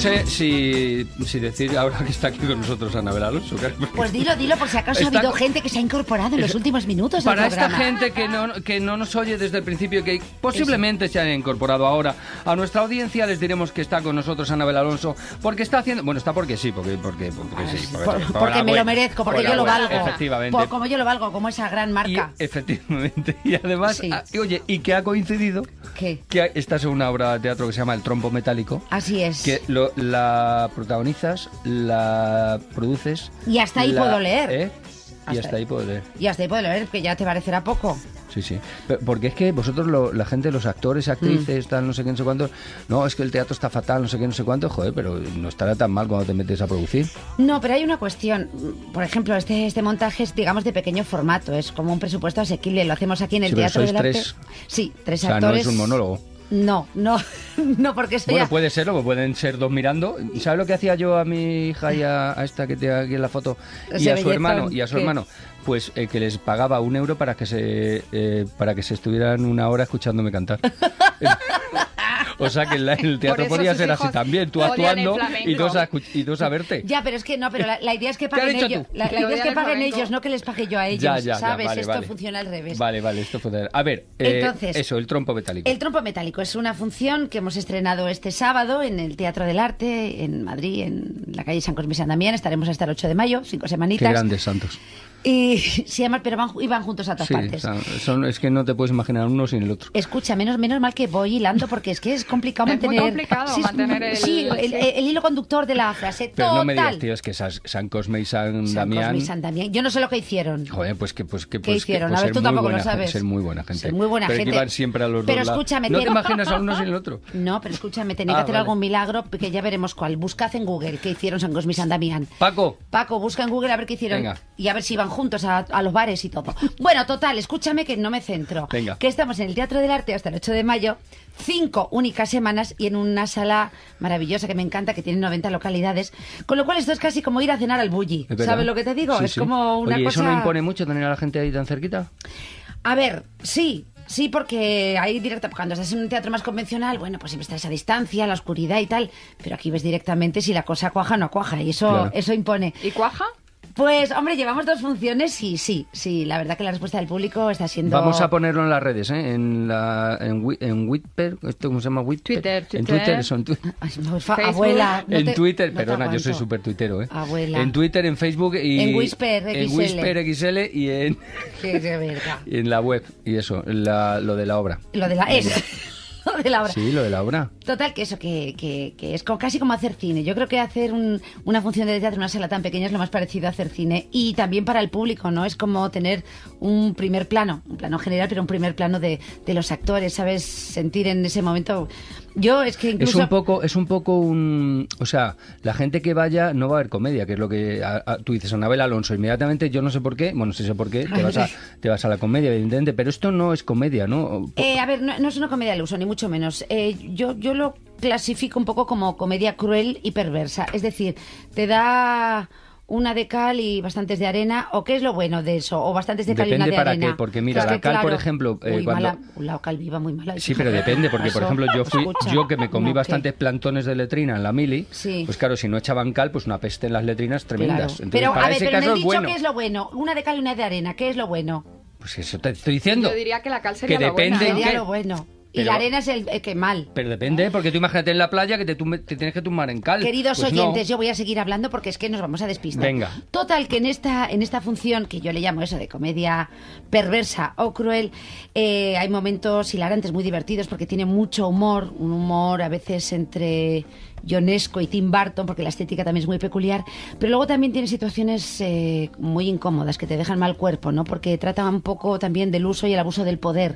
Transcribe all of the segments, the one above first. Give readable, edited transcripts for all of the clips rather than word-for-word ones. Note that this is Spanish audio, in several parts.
sé si decir ahora que está aquí con nosotros Anabel Alonso. Pues dilo, por si acaso ha habido gente que se ha incorporado en los últimos minutos del programa. Para esta gente que no nos oye desde el principio, que posiblemente se haya incorporado ahora a nuestra audiencia, les diremos que está con nosotros Anabel Alonso, porque está haciendo... Bueno, está porque sí, porque sí. Porque me lo merezco, porque yo lo valgo. Efectivamente. Como yo lo valgo, como esa gran marca. Efectivamente. Y además, Sí. oye, y que ha coincidido... ¿Qué? Que esta es una obra de teatro que se llama El trompo metálico. Así es. Que la protagonizas, la produces... Y hasta ahí puedo leer. Y hasta ahí puedo leer. Y hasta ahí puedo leer, que ya te parecerá poco. Sí. Porque es que vosotros, la gente, los actores, actrices, tal, no sé qué, no sé cuántos... No, es que el teatro está fatal, no sé qué, no sé cuánto. Joder, pero no estará tan mal cuando te metes a producir. No, pero hay una cuestión. Por ejemplo, este montaje es, digamos, de pequeño formato. Es como un presupuesto asequible. Lo hacemos aquí en el Teatro del Arte. Sí, 3 actores. No es un monólogo. No, porque eso Bueno, ya... puede serlo, pueden ser dos mirando. ¿Sabes lo que hacía yo a mi hija y a esta que tiene aquí en la foto? Y a su hermano. Pues que les pagaba €1 para que se estuvieran una hora escuchándome cantar. O sea que el teatro podría ser así también, tú actuando y dos a verte. Ya, pero es que no, pero la idea es que paguen ellos. La idea es que paguen ellos, no que les pague yo a ellos, ¿sabes? Vale, esto funciona al revés. Vale, esto funciona. A ver, entonces, eso, el trompo metálico. El trompo metálico es una función que hemos estrenado este sábado en el Teatro del Arte, en Madrid, en la calle San Cosme y San Damián. Estaremos hasta el 8 de mayo, 5 semanitas. Qué grandes santos. Y se llama, pero van juntos a todas partes. Es que no te puedes imaginar uno sin el otro. Escucha, menos mal que voy hilando porque es que es complicado mantener... Es muy complicado mantener el hilo conductor de la frase. Pero total. No me digas, tío, es que San Cosme y San Damián... Yo no sé lo que hicieron. Joder, ¿Qué hicieron? A ver, tú tampoco lo sabes. Ser muy buena gente. Ser muy buena gente. Pero que van siempre a los pero dos lados. Escúchame, ¿No te imaginas a uno sin el otro? No, pero escúchame, tenía que hacer algún milagro que ya veremos cuál. Buscad en Google qué hicieron San Cosme y San Damián. Paco, busca en Google a ver qué hicieron. Venga. Y a ver si iban juntos a los bares y todo. Bueno, total, escúchame que no me centro. Venga. Que estamos en el Teatro del Arte hasta el 8 de mayo, 5 únicas semanas y en una sala maravillosa que me encanta, que tiene 90 localidades, con lo cual esto es casi como ir a cenar al Bulli. ¿Sabes lo que te digo? Sí, es como una Oye, cosa... ¿eso no impone mucho tener a la gente ahí tan cerquita? A ver, sí, porque ahí cuando estás en un teatro más convencional, bueno, pues siempre está esa distancia, la oscuridad y tal, pero aquí ves directamente si la cosa cuaja o no cuaja, y eso impone. ¿Y cuaja? Pues, hombre, llevamos 2 funciones y sí, la verdad que la respuesta del público está siendo... Vamos a ponerlo en las redes, ¿eh? En Whitper, ¿esto cómo se llama? Whitper. Twitter. En Twitter, eso, en Twitter. Abuela. En Twitter, no perdona, yo soy súper tuitero, ¿eh? Abuela. En Twitter, en Facebook y... En Whisper XL. En Whisper XL y en... Qué verga. y en la web, y eso, lo de la obra. Lo de la... Lo de la obra. Sí, lo de la obra. Total, que eso, que es casi como hacer cine. Yo creo que hacer una función de teatro en una sala tan pequeña es lo más parecido a hacer cine. Y también para el público, ¿no? Es como tener un primer plano, un plano general, pero un primer plano de los actores, ¿sabes? Sentir en ese momento... Yo es que incluso... Es un poco o sea, la gente que vaya no va a ver comedia, que es lo que tú dices, Anabel Alonso, inmediatamente, yo no sé por qué, bueno, sí sé por qué, te vas a la comedia, evidentemente, pero esto no es comedia, ¿no? A ver, no es una comedia al uso, ni mucho menos. Yo lo clasifico un poco como comedia cruel y perversa, es decir, te da... una de cal y bastantes de arena, ¿o qué es lo bueno de eso? ¿O bastantes de cal y una de arena? Depende para qué, porque mira, la cal, por ejemplo... muy mala, la cal viva muy mala. Sí, pero depende, porque por ejemplo yo que me comí bastantes plantones de letrina en la mili, pues claro, si no echaban cal, pues una peste en las letrinas tremendas. Claro. Entonces, pero para a ver, ese pero caso en el dicho, bueno. ¿qué es lo bueno? Una de cal y una de arena, ¿qué es lo bueno? Pues eso te estoy diciendo. Yo diría que la cal sería que depende lo bueno. Sería lo bueno. Y la arena es el que mal. Pero depende, porque tú imagínate en la playa que te tienes que tumbar en cal. Queridos pues oyentes, no. yo voy a seguir hablando porque es que nos vamos a despistar. Venga. Total, que en esta función, que yo le llamo eso de comedia perversa o cruel, hay momentos hilarantes, muy divertidos, porque tiene mucho humor, un humor a veces entre Ionesco y Tim Burton, porque la estética también es muy peculiar, pero luego también tiene situaciones muy incómodas que te dejan mal cuerpo, ¿no? Porque trata un poco también del uso y el abuso del poder.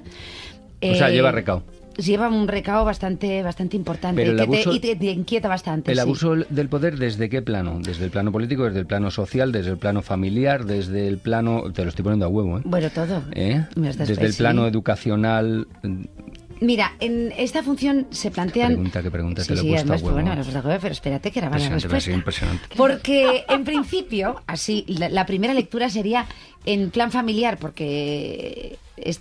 O sea, lleva recao. Lleva un recao bastante importante y te inquieta bastante. ¿El abuso del poder desde qué plano? ¿Desde el plano político, desde el plano social, desde el plano familiar, desde el plano... Te lo estoy poniendo a huevo, ¿eh? Bueno, todo. Desde el plano educacional... Mira, en esta función se plantean... Qué pregunta, sí, te lo he sí, puesto además, a huevo. bueno, me lo he puesto a huevo, pero espérate que era la respuesta. Impresionante. Porque, en principio, así, la primera lectura sería en plan familiar, porque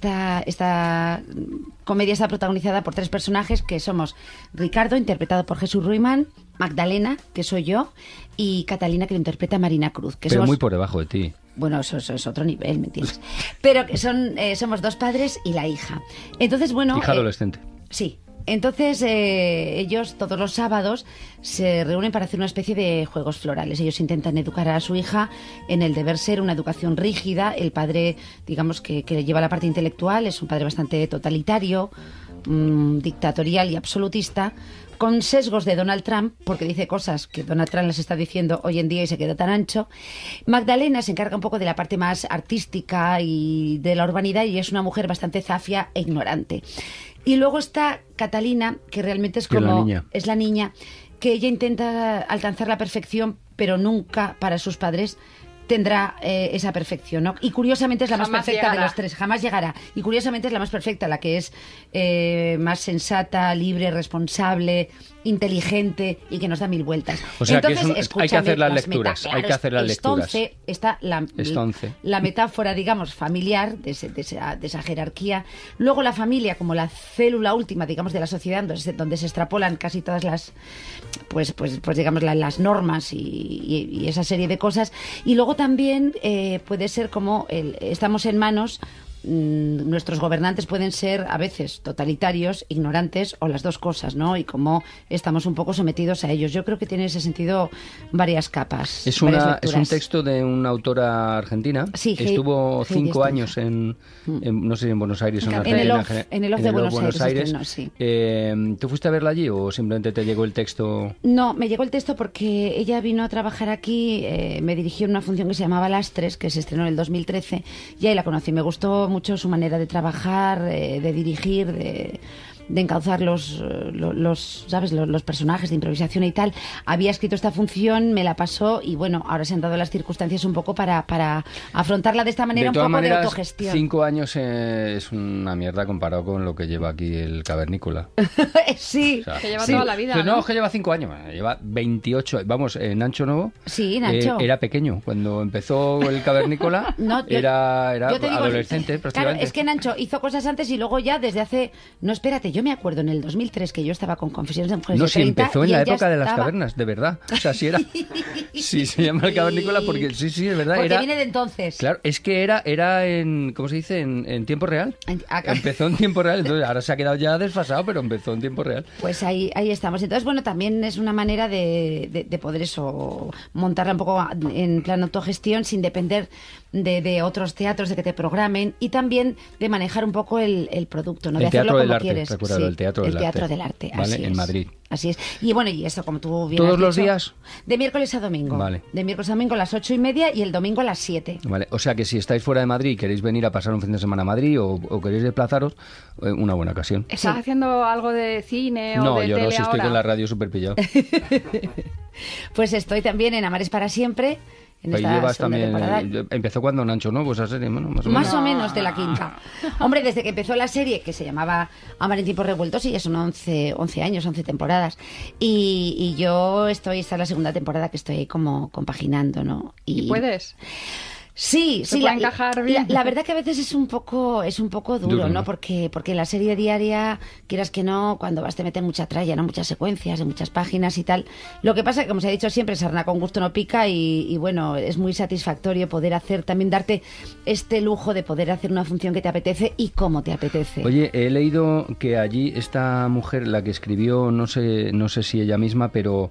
esta comedia está protagonizada por 3 personajes, que somos Ricardo, interpretado por Jesús Ruimán, Magdalena, que soy yo, y Catalina, que lo interpreta Marina Cruz. Que Pero somos... muy por debajo de ti. Bueno, eso es otro nivel, ¿me entiendes? Pero que somos 2 padres y la hija. Entonces, bueno... Hija adolescente. Sí. Entonces, ellos todos los sábados se reúnen para hacer una especie de juegos florales. Ellos intentan educar a su hija en el deber ser, una educación rígida. El padre, digamos, que lleva la parte intelectual, es un padre bastante totalitario, dictatorial y absolutista, con sesgos de Donald Trump, porque dice cosas que Donald Trump las está diciendo hoy en día y se queda tan ancho. Magdalena se encarga un poco de la parte más artística y de la urbanidad, y es una mujer bastante zafia e ignorante. Y luego está Catalina, que realmente es como... Es la niña, que ella intenta alcanzar la perfección, pero nunca para sus padres tendrá esa perfección, ¿no? Y curiosamente es la más perfecta de los 3, jamás llegará. Y curiosamente es la más perfecta, la que es más sensata, libre, responsable, inteligente y que nos da 1000 vueltas. O sea, entonces, hay que hacer las lecturas, hay que hacer las lecturas. Está la metáfora, digamos, familiar de esa jerarquía. Luego la familia como la célula última, digamos, de la sociedad, donde se extrapolan casi todas las, pues digamos, las normas y esa serie de cosas. Y luego también puede ser como estamos en manos, nuestros gobernantes pueden ser a veces totalitarios, ignorantes o las dos cosas, ¿no? Y como estamos un poco sometidos a ellos. Yo creo que tiene en ese sentido varias capas. Es un texto de una autora argentina. Sí, estuvo 5 años no sé si en Buenos Aires o en Argentina. En el Off de Buenos Aires. Sí. ¿Tú fuiste a verla allí o simplemente te llegó el texto? No, me llegó el texto porque ella vino a trabajar aquí, me dirigió en una función que se llamaba Lastres, que se estrenó en el 2013, y ahí la conocí. Me gustó mucho su manera de trabajar, de dirigir, de encauzar los personajes de improvisación y tal. Había escrito esta función, me la pasó y bueno, ahora se han dado las circunstancias un poco para afrontarla de esta manera, un poco de autogestión. 5 años es una mierda comparado con lo que lleva aquí el Cavernícola. Sí. O sea, que lleva toda la vida, ¿no? Es que lleva 5 años, lleva 28. Vamos, Nacho Novo. Sí, Nacho. Era pequeño. Cuando empezó el Cavernícola era adolescente prácticamente. Claro, es que Nacho hizo cosas antes y luego ya desde hace... No, espérate, yo me acuerdo en el 2003 que yo estaba con Confesiones de Mujeres de 30. No, si empezó en la época de las estaba... cavernas, de verdad. O sea, si era... Sí, se llama el Cavernícola porque sí, es verdad. Porque viene de entonces. Claro, es que era en... ¿Cómo se dice? En tiempo real. Empezó en tiempo real, entonces ahora se ha quedado ya desfasado, pero empezó en tiempo real. Pues ahí estamos. Entonces, bueno, también es una manera de poder eso, montarla un poco en plan autogestión sin depender de otros teatros, de que te programen y también de manejar un poco el producto, ¿no? De hacerlo como quieres. Recuerdo, el Teatro del Arte. Vale, así en es. Madrid. Así es. Y bueno, y eso, como tú bien ¿Todos has los dicho, días? De miércoles a domingo. Vale. De miércoles a domingo a las 8:30 y el domingo a las 7. Vale, o sea que si estáis fuera de Madrid y queréis venir a pasar un fin de semana a Madrid o queréis desplazaros, una buena ocasión. ¿Estás haciendo algo de cine o de tele ahora? No, yo no, si estoy con la radio súper pillado. Pues estoy también en Amares para siempre. Ahí llevas también, empezó cuando Nacho, ¿no? Pues esa serie, bueno, más o menos de la quinta. Hombre, desde que empezó la serie, que se llamaba Amar en tiempos revueltos, y ya son 11 años, 11 temporadas. Y yo esta es la segunda temporada que estoy como compaginando, ¿no? ¿Y puedes? Sí, encajar bien. La verdad que a veces es un poco duro, ¿no? Porque la serie diaria, quieras que no, cuando vas te meten mucha tralla, ¿no? Muchas secuencias, de muchas páginas y tal. Lo que pasa es que, como se ha dicho siempre, sarna con gusto no pica y bueno, es muy satisfactorio poder también darte este lujo de poder hacer una función que te apetece y cómo te apetece. Oye, he leído que allí esta mujer, la que escribió, no sé si ella misma, pero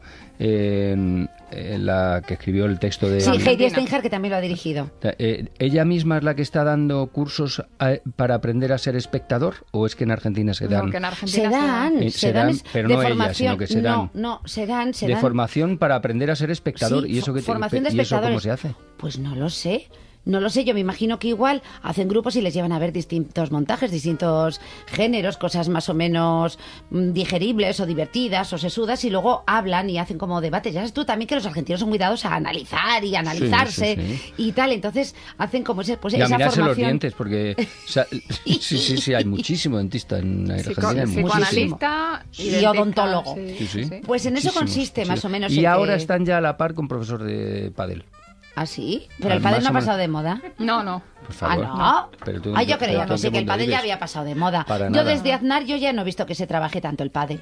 la que escribió el texto de... Sí, Heidi Steinhardt, que también lo ha dirigido. ¿Ella misma es la que está dando cursos para aprender a ser espectador? ¿O es que en Argentina se dan? No, que en Argentina se dan, pero de no formación, ella, sino que se dan. No, se dan. De formación para aprender a ser espectador. Sí, ¿Y eso, formación de ¿y eso espectadores. cómo se hace? Pues no lo sé. No lo sé, yo me imagino que igual hacen grupos y les llevan a ver distintos montajes, distintos géneros, cosas más o menos digeribles o divertidas o sesudas, y luego hablan y hacen como debates. Ya sabes tú también que los argentinos son muy dados a analizar y analizarse y tal, entonces hacen como esa mirarse formación. Los dientes, porque sí, hay muchísimo dentista en Argentina. Psicoanalista y odontólogo. Sí. Pues en eso consiste más o menos. Y ahora están ya a la par con profesor de pádel. ¿Ah, sí? ¿Pero el pádel no ha pasado de moda? No. Por favor. ¿Ah, no? Pero tú, yo creía que sí, que el pádel ya había pasado de moda. Yo desde Aznar yo ya no he visto que se trabaje tanto el pádel.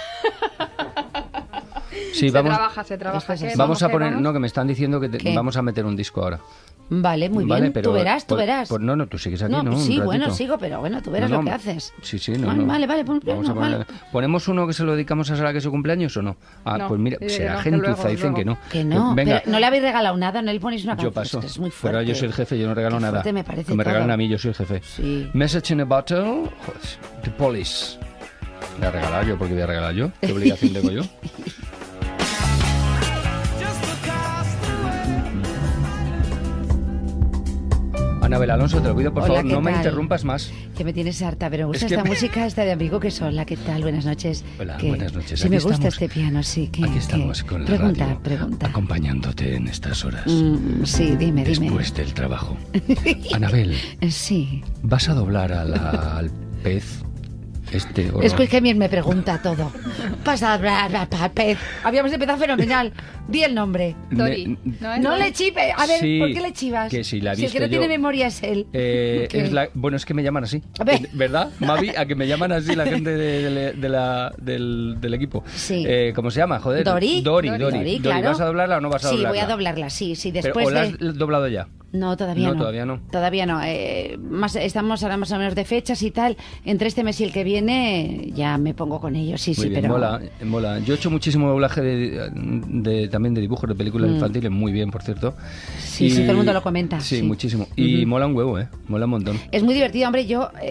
Sí, se trabaja. Vamos a poner, que me están diciendo que vamos a meter un disco ahora. Vale, muy bien. Pero, tú verás. Pues no, tú sigues aquí, ¿no? Sí, bueno, sigo, pero bueno, tú verás lo que haces. Sí, Vale. ¿Ponemos uno que se lo dedicamos a Sara, que es su cumpleaños, o no? Pues mira, será gentuza, dicen que no. Que no, venga. Pero no le habéis regalado nada, no le ponéis una canción. Yo paso. Es muy fuerte. Pero yo soy el jefe, yo no regalo nada. Me parece que me regalen a mí, yo soy el jefe. Sí. Message in a Bottle, The Police. Voy a regalar yo, porque voy a regalar yo. ¿Qué obligación tengo yo? Anabel Alonso, te lo pido, por favor, no me interrumpas más. Que me tienes harta, pero me gusta esta música, esta de Amigo que Sola. ¿Qué tal? Buenas noches. Hola, buenas noches. Sí, me gusta este piano, sí. Aquí estamos con la radio, acompañándote en estas horas. Sí, dime. Después del trabajo. Anabel. Sí. ¿Vas a doblar al pez? Es que bien me pregunta todo. Pasa al pez. Habíamos empezado fenomenal. Di el nombre. Dori. No le chive. A ver, sí, ¿por qué le chivas? Que si la si el que no tiene memoria es él. Bueno, es que me llaman así. ¿Verdad, Mavi? A que me llaman así la gente del equipo. Sí. ¿Cómo se llama? Joder. Dori, claro. ¿Vas a doblarla o no vas a doblarla? Sí, voy a doblarla, sí. Después ¿O la has doblado ya? No, todavía no. Todavía no. Estamos ahora más o menos de fechas y tal. Entre este mes y el que viene ya me pongo con ellos. Sí, bien, pero... Mola. Yo he hecho muchísimo doblaje también de dibujos de películas infantiles, muy bien, por cierto. Sí, todo el mundo lo comenta. Sí, muchísimo. Y mola un huevo, mola un montón. Es muy divertido, hombre.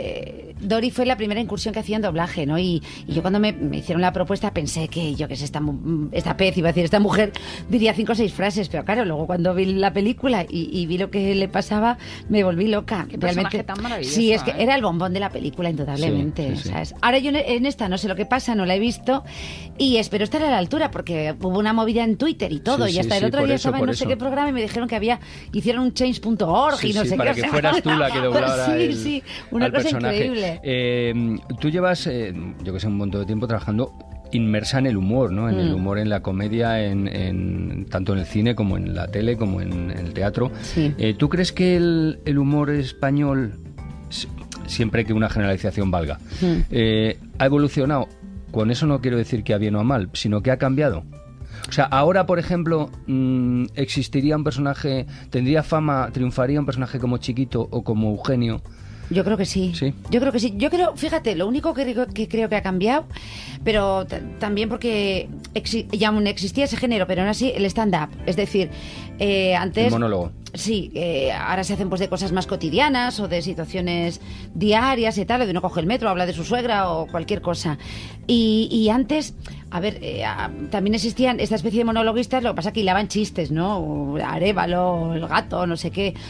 Dori fue la primera incursión que hacía en doblaje, ¿no? Y yo cuando me hicieron la propuesta pensé que, esta pez, iba a decir, esta mujer diría 5 o 6 frases, pero claro, luego cuando vi la película y vi lo que le pasaba, me volví loca. Qué personaje tan maravilloso. Sí, es que era el bombón de la película, indudablemente. Sí. ¿Sabes? Ahora yo en esta no sé lo que pasa, no la he visto y espero estar a la altura porque hubo una movida en Twitter y todo, y hasta el otro día estaba en no sé qué programa y me dijeron que hicieron un change.org y no sé para qué. Que fueras tú la que doblara una cosa personaje. Increíble. Tú llevas, yo que sé, un montón de tiempo trabajando inmersa en el humor, ¿no? En el humor, en la comedia, tanto en el cine como en la tele, como en el teatro. Sí. ¿Tú crees que el humor español, siempre que una generalización valga, ha evolucionado? Con eso no quiero decir que a bien o a mal, sino que ha cambiado. O sea, ahora, por ejemplo, existiría un personaje, tendría fama, triunfaría un personaje como Chiquito o como Eugenio. Yo creo que sí. ¿Sí? Yo creo que sí. Yo creo, fíjate, lo único que creo que ha cambiado, pero también porque ya aún existía ese género, pero aún así el stand-up. Es decir, antes... El monólogo. Sí, ahora se hacen pues de cosas más cotidianas o de situaciones diarias y tal, o de uno coge el metro, habla de su suegra o cualquier cosa. Y antes, a ver, también existían esta especie de monologuistas, lo que pasa es que hilaban chistes, ¿no? Arévalo, el gato, no sé qué.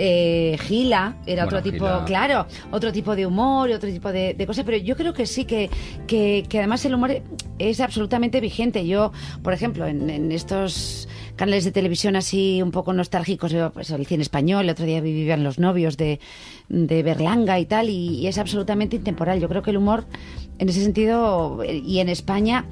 Gila era otro tipo, Gila. Claro, otro tipo de humor y otro tipo de cosas, pero yo creo que sí que además el humor es absolutamente vigente. Yo, por ejemplo, en estos canales de televisión así un poco nostálgicos, pues el cine español, el otro día vivían Los novios de Berlanga y tal, y es absolutamente intemporal. Yo creo que el humor en ese sentido, y en España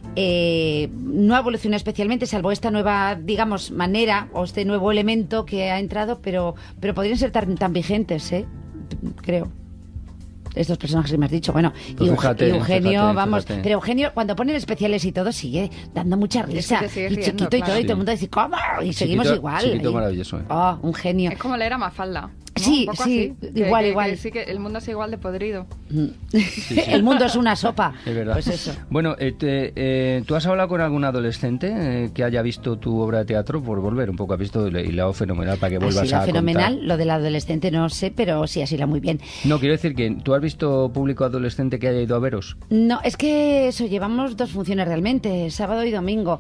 no ha evolucionado especialmente, salvo esta nueva, digamos, manera o este nuevo elemento que ha entrado, pero podrían ser tan vigentes, creo. Estos personajes que me has dicho, bueno, pues Eugenio, fíjate. Vamos, pero Eugenio, cuando ponen especiales y todo, sigue dando mucha risa, y Chiquito y todo, y todo el mundo dice, ¿cómo? Y seguimos igual. Chiquito maravilloso. Un genio. Es como leer a Mafalda, ¿no? Sí, un poco sí, así, igual. Que sí, que el mundo es igual de podrido. El mundo es una sopa. Es verdad. Pues eso. Bueno, ¿tú has hablado con algún adolescente que haya visto tu obra de teatro? Por volver un poco, ha visto y la ha fenomenal para que vuelvas Así la a fenomenal, contar. lo del adolescente no sé, pero sí, así la muy bien. No, quiero decir que ¿tú has visto público adolescente que haya ido a veros? No, es que eso, llevamos 2 funciones realmente, sábado y domingo.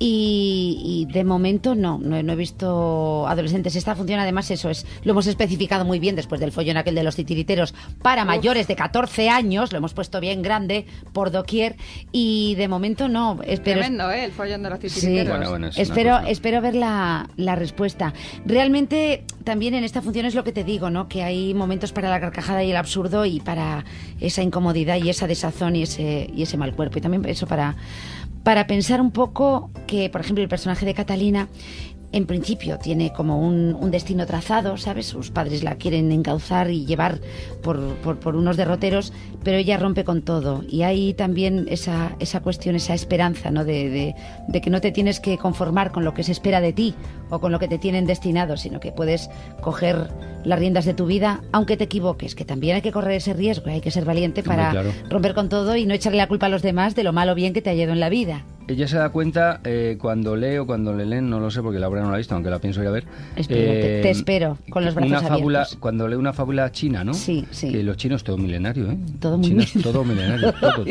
Y de momento no he visto adolescentes. Esta función además lo hemos especificado muy bien después del follón aquel de los titiriteros para mayores de 14 años, lo hemos puesto bien grande por doquier y de momento no. Tremendo, el follón de los titiriteros. Sí, Bueno, es espero ver la respuesta. Realmente también en esta función es lo que te digo, ¿no? Que hay momentos para la carcajada y el absurdo y para esa incomodidad y esa desazón y ese mal cuerpo. Y también eso para pensar un poco que, por ejemplo, el personaje de Catalina en principio tiene como un destino trazado, ¿sabes? Sus padres la quieren encauzar y llevar por unos derroteros, pero ella rompe con todo. Y hay también esa cuestión, esa esperanza, ¿no? De que no te tienes que conformar con lo que se espera de ti o con lo que te tienen destinado, sino que puedes coger las riendas de tu vida, aunque te equivoques, que también hay que correr ese riesgo, hay que ser valiente para romper con todo y no echarle la culpa a los demás de lo mal o bien que te ha ido en la vida. Ella se da cuenta cuando lee o cuando le leen, no lo sé porque la obra no la he visto, aunque la pienso ir a ver. Te espero con los brazos abiertos. Cuando lee una fábula china, ¿no? Sí, sí. Que los chinos todo milenario, ¿eh? Todo muy milenario. Todo milenario, todo.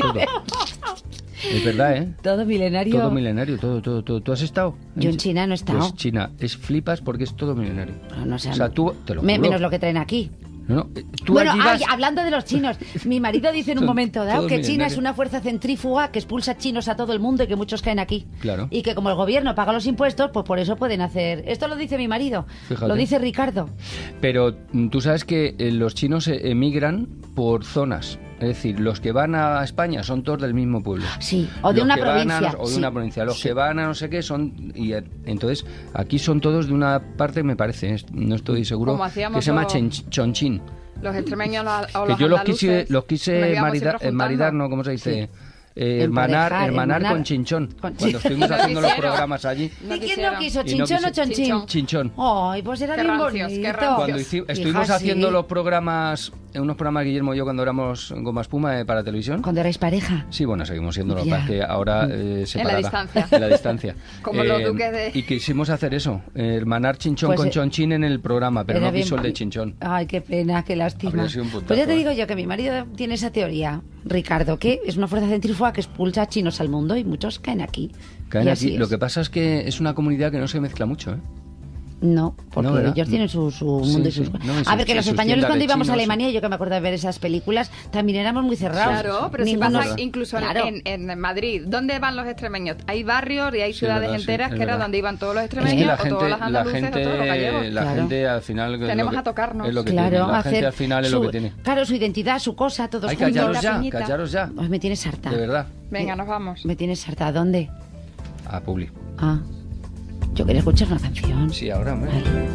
Es verdad, ¿eh? Todo milenario. Todo milenario, todo. ¿Tú has estado? Yo en China no he estado. Pues China, flipas porque es todo milenario. No sé, o sea, tú, te lo juro. Menos lo que traen aquí. No, tú bueno, allí vas... hablando de los chinos, mi marido dice en un momento dado que China milenarios. es una fuerza centrífuga que expulsa chinos a todo el mundo y que muchos caen aquí. Claro. Y que como el gobierno paga los impuestos, pues por eso pueden hacer... Esto lo dice mi marido, Fíjate. lo dice Ricardo. Pero tú sabes que los chinos emigran por zonas. Es decir, los que van a España son todos del mismo pueblo. Sí, o de una provincia. O de una provincia. Los que van a no sé qué son... Y entonces, aquí son todos de una parte, me parece, no estoy seguro, que se llama Chongqing. Los extremeños o Que los yo andaluces, los quise maridar, ¿no? ¿Cómo se dice? Sí. Hermanar con Chinchón. Cuando estuvimos haciendo los programas allí. ¿Y quién no quiso? Y no ¿Chinchón o Chonchín? Chinchón. Ay, pues era Qué bien rancios, bonito. qué rancios. Cuando estuvimos haciendo los programas, unos programas Guillermo y yo cuando éramos Goma Espuma para televisión. Cuando erais pareja. Sí, bueno, seguimos siendo lo que Ya. pasa es que ahora separada. En la distancia. Como los duques de... Y quisimos hacer eso, hermanar Chinchón Pues, con Chonchín en el programa, pero era no quiso bien- el de Chinchón. Ay, qué pena, qué lástima. Habría sido un puntazo, Pues ya te digo yo que mi marido tiene esa teoría, Ricardo, que es una fuerza centrífuga que expulsa a chinos al mundo y muchos caen aquí. Caen Y aquí. así es. Lo que pasa es que es una comunidad que no se mezcla mucho, ¿eh? No, porque No, ¿verdad? ellos tienen su mundo y Sí, sus... sí. No, y a ver, que sus los españoles tiendas cuando de íbamos a chinos. Alemania, yo que me acuerdo de ver esas películas, también éramos muy cerrados. Claro, pero si Ninguno- pasa incluso Claro. en Madrid, ¿dónde van los extremeños? Hay barrios y hay Sí, ciudades verdad, sí, enteras es que era verdad. donde iban todos los Es que extremeños, o todos los andaluces, o todos los gallegos. la Claro. gente al final... Tenemos a tocarnos. Es lo que Claro, tiene. La hacer gente al final es lo que tiene. Claro, su identidad, su cosa, todos Ay, juntos. piñita. callaros ya. Ay, me tienes harta. De verdad. Venga, nos vamos. Me tienes harta. ¿A dónde? A Publi. Ah, yo quería escuchar una canción. Sí, ahora, hombre.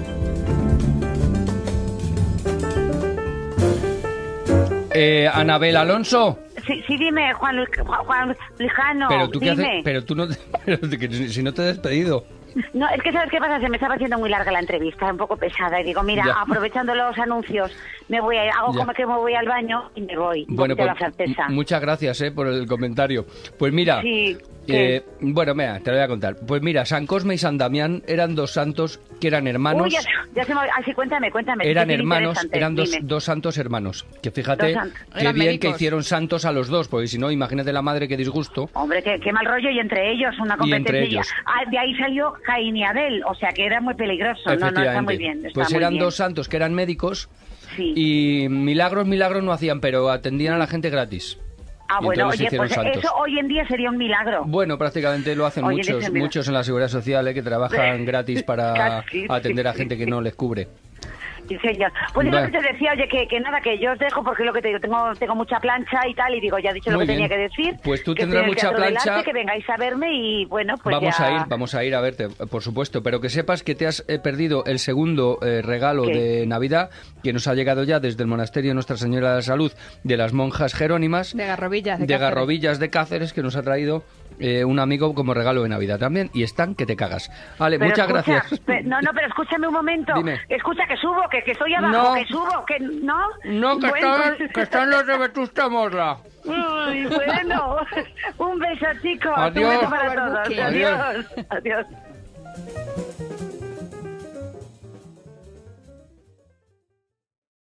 Anabel Alonso. Sí, dime, Juan Lijano, Pero tú qué dime. haces, pero tú no, que si no te he despedido. No, es que ¿sabes qué pasa? Se me estaba haciendo muy larga la entrevista, un poco pesada, y digo, mira, Ya. aprovechando los anuncios, me voy a, hago Ya. como que me voy al baño y me voy. Bueno, de pues la francesa. muchas gracias por el comentario. Pues mira, Sí, ¿qué? bueno, mira, te lo voy a contar. Pues mira, San Cosme y San Damián eran dos santos que eran hermanos. Uy, ya se me... Ah, sí, cuéntame. Eran que es hermanos, interesante, eran dime. dos santos hermanos. Que fíjate Dos santos. qué Eran bien médicos. que hicieron santos a los dos, porque si no, imagínate la madre qué disgusto. Hombre, qué mal rollo, y entre ellos una Y entre competencia. ellos. Ah, de ahí salió Caín y Abel, o sea que era muy peligroso. No, está Efectivamente. muy bien. Está Pues muy eran bien. dos santos que eran médicos Sí. y milagros no hacían, pero atendían a la gente gratis. Ah, Y bueno, entonces se oye, hicieron pues santos. eso hoy en día sería un milagro. Bueno, prácticamente lo hacen Oye, muchos, dicen, mira. muchos en la Seguridad Social, que trabajan gratis para Casi, atender a sí, gente que sí. no les cubre. Sí, señor. Pues es Bueno. lo que te decía, oye, que nada, que yo os dejo porque lo que te digo, tengo mucha plancha y tal, y digo, ya he dicho lo Muy que tenía bien. que decir. Pues tú que tendrás estoy en el mucha Teatro del plancha. Arte, que vengáis a verme y bueno, pues Vamos a ir a verte, por supuesto, pero que sepas que te has perdido el segundo regalo ¿Qué? de Navidad que nos ha llegado ya desde el monasterio de Nuestra Señora de la Salud de las monjas jerónimas De Garrovillas, de de Cáceres. Garrovillas de Cáceres, que nos ha traído un amigo como regalo de Navidad también, y están que te cagas. Vale, Pero muchas escucha, gracias. No, pero escúchame un momento. Dime. Escucha, que subo, que que estoy abajo, No. que subo, que no. No, que, Bueno, están los de Vetusta Morla. Uy, bueno, un beso, chicos. Adiós. Un beso para todos. Adiós. Adiós. Adiós.